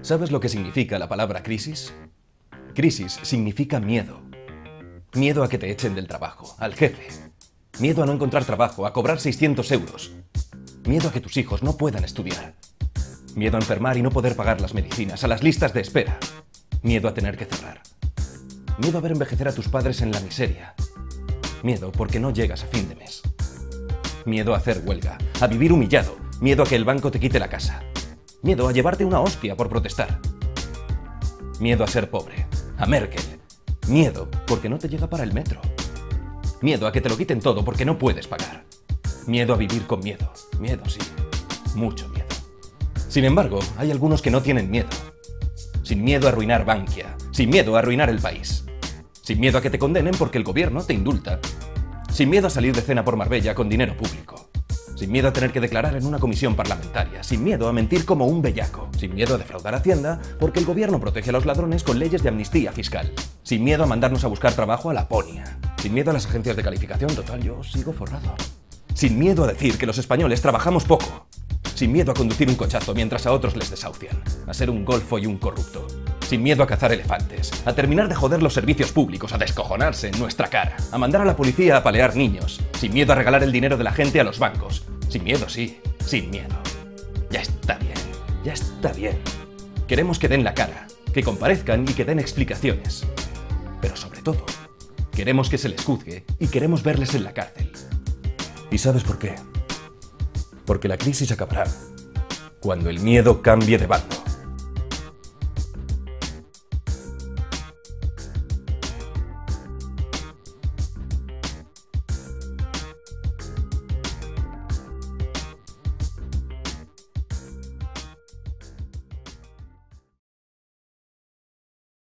¿Sabes lo que significa la palabra crisis? Crisis significa miedo. Miedo a que te echen del trabajo, al jefe. Miedo a no encontrar trabajo, a cobrar 600 euros. Miedo a que tus hijos no puedan estudiar. Miedo a enfermar y no poder pagar las medicinas, a las listas de espera. Miedo a tener que cerrar. Miedo a ver envejecer a tus padres en la miseria. Miedo porque no llegas a fin de mes. Miedo a hacer huelga, a vivir humillado. Miedo a que el banco te quite la casa. Miedo a llevarte una hostia por protestar. Miedo a ser pobre, a Merkel. Miedo porque no te llega para el metro. Miedo a que te lo quiten todo porque no puedes pagar. Miedo a vivir con miedo. Miedo, sí. Mucho miedo. Sin embargo, hay algunos que no tienen miedo. Sin miedo a arruinar Bankia. Sin miedo a arruinar el país. Sin miedo a que te condenen porque el gobierno te indulta. Sin miedo a salir de cena por Marbella con dinero público. Sin miedo a tener que declarar en una comisión parlamentaria. Sin miedo a mentir como un bellaco. Sin miedo a defraudar a Hacienda porque el gobierno protege a los ladrones con leyes de amnistía fiscal. Sin miedo a mandarnos a buscar trabajo a Laponia. Sin miedo a las agencias de calificación. Total, yo sigo forrado. Sin miedo a decir que los españoles trabajamos poco. Sin miedo a conducir un cochazo mientras a otros les desahucian. A ser un golfo y un corrupto. Sin miedo a cazar elefantes. A terminar de joder los servicios públicos. A descojonarse en nuestra cara. A mandar a la policía a apalear niños. Sin miedo a regalar el dinero de la gente a los bancos. Sin miedo, sí. Sin miedo. Ya está bien. Ya está bien. Queremos que den la cara. Que comparezcan y que den explicaciones. Pero sobre todo, queremos que se les juzgue y queremos verles en la cárcel. ¿Y sabes por qué? Porque la crisis acabará cuando el miedo cambie de bando.